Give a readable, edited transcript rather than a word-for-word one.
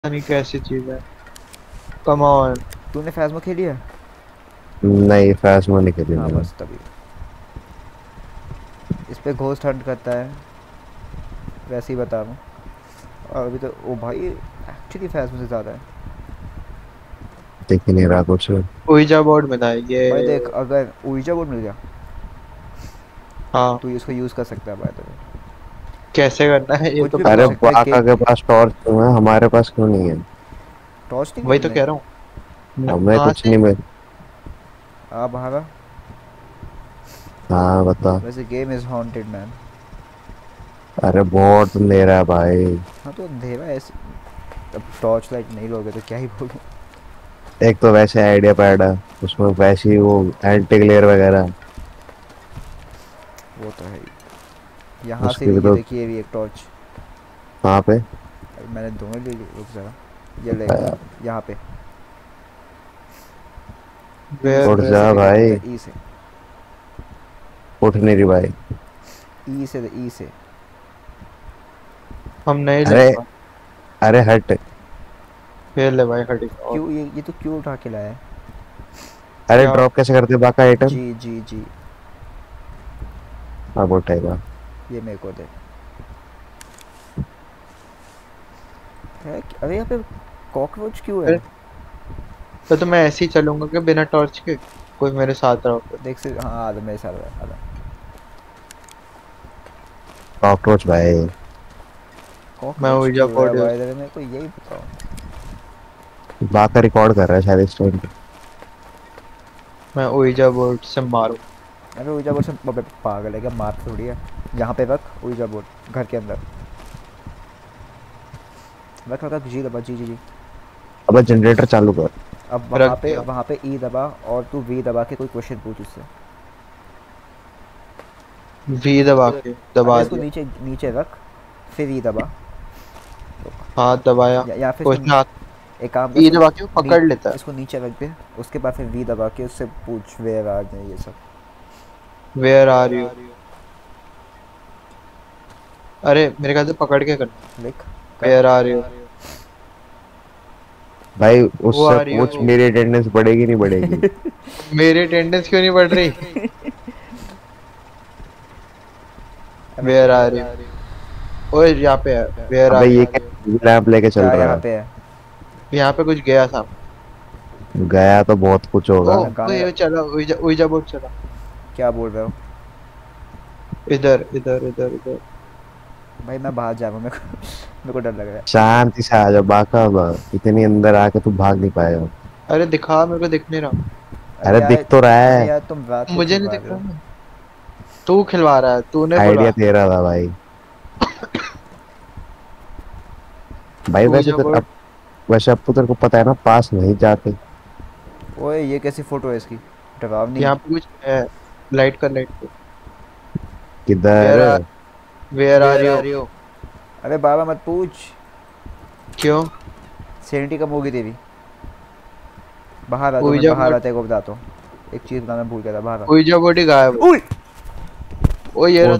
नहीं कैसी चीज है। Come on. तूने फैज़्मा खेली है? नहीं फैज़मा नहीं खेली हाँ मैंने। बस तभी। इस पे घोस्ट हंट करता है, वैसे ही बता रहा हूँ। और अभी तो ओ भाई एक्चुअली फैज़्मा से ज़्यादा है। देख ही नहीं रहा कुछ। ओइजा बोर्ड में था ये। भाई देख, अगर ऊर्जा बोर्ड मिल गया तो हाँ, तू इसको यूज़ कर सकता है बाय द वे। कैसे करना है ये कुछ तो भी अरे पूछ बताओ। सकता है बाका के पास टॉर्च क्यों है, हमारे पास क्यों नहीं है? टॉर्च नहीं है वही तो तुमने? कह रहा हूँ। हमें कहाँ कुछ से? नहीं मिल। आ बाहर आ। हाँ बता। वैसे गेम इज़ हॉन्टेड मैन। अरे बहुत ले रहा है भाई। हाँ तो अंधेरा है ऐसे। अब टॉर्च लाइट नहीं लोगे तो क्या ही बोलूँ। एक तो वैसे आइडिया पैड है, उसमें वैसे ही वो एंटी ग्लेयर वगैरह। वो तो है ही। यहाँ से उसकी भी भी ये तो। देखिए, भी एक टॉर्च। कहाँ पे? मैंने दोनों ले ली, रुक ज़रा। ये ले, आया, यहाँ पे। ई वेयर से, उठ ई जा से पिकअप होता भाई। है, ई से। उठ नहीं रही भाई। ई से, ई से। हम नहीं ले अरे पा। अरे हट। खेल ले भाई हटी और। क्यों ये तो क्यों उठा के लाया है? अरे क्या? ड्रॉप कैसे करते बाका आइटम? जी जी जी। अब उठेगा। ये मेरे को दे। है अरे यहाँ पे कॉकरोच क्यों है? अरे तो मैं ऐसे ही चलूंगा कि बिना टॉर्च के? कोई मेरे साथ रहो फिर। देख से, हाँ आधा मेरे साथ है, आधा। कॉकरोच भाई। मैं कॉकरोच ओइजा क्यों है बोर्ड भाई? यूज। अरे मेरे को यही बताओ। बाका रिकॉर्ड कर रहा है शायद इस टाइम पे। मैं ओइजा बोर्ड से मारूं। अरे ऊर्जा बोर्ड से पागल है क्या? मार थोड़ी है। यहाँ पे रख ऊर्जा बोर्ड घर के अंदर। रख रख रख, जी दबा, जी जी जी। अब जनरेटर चालू कर। अब रख दिया। वहाँ पे ई दबा। और तू वी दबा के कोई क्वेश्चन पूछ उससे। वी दबा के अरे दबा इसको दिया। नीचे नीचे रख, फिर ई दबा। रुक। हाथ दबाया। या फिर उसने हाथ। इसको एक काम कर, ई इसको दबा के वो पकड़ लेता है। इसको नीचे रख दे। उसके बाद फिर वी दबा के उससे पूछ वेयर आर में ये सब। Where are you? अरे मेरे ख्याल से पकड़ के करना। लिख कर। Where are you? भाई वो उससे आ रही पूछ हो। मेरी अटेंडेंस बढ़ेगी नहीं बढ़ेगी। मेरी अटेंडेंस क्यों नहीं बढ़ रही? अबे वेयर आर यू? ओए यहाँ पे है। वेयर अबे आर ये यू? क्या लैंप लेके चल क्या रहा यहाँ है? पे है? यहाँ पे कुछ गया सामने। गया तो बहुत कुछ ओ होगा। गाने ओए चला उइजा उइजा बोर्ड चला। क्या बोल रहे हो? इधर इधर इधर इधर। भाई मैं बाहर जा रहा हूँ, मेरे को डर लग रहा है। शांति से आ जा बाका। इतनी अंदर आके तू भाग नहीं पाएगा। अरे दिखा, मेरे को दिख नहीं रहा। अरे अरे यार, दिख तो रहा अरे है। यार तुम रात को मुझे नहीं खिलवा दिख रहे रहा हो। ना। तू खिलवा रहा है, तूने आइडिया खुलवा। तेरा था भाई। भाई वैसे उइजा तो बोर्ड। अब, वैसे अब तो तेरे को पता है ना पास नहीं जाते। ओए ये कैसी फोटो है इसकी? डरावनी। यहाँ पे कुछ है। लाइट कर, लाइट कर। किधर? Where are where are you? अरे बाबा मत पूछ। क्यों? सैनिटी कम होगी तेरी। बाहर आ, तो मैं उइजा बाहर बोर्ड। आते को बताता हूँ। एक चीज़ बताना भूल गया था, बाहर आ। उइजा बोर्ड ही गायब हो। ओए ओ ये रहा।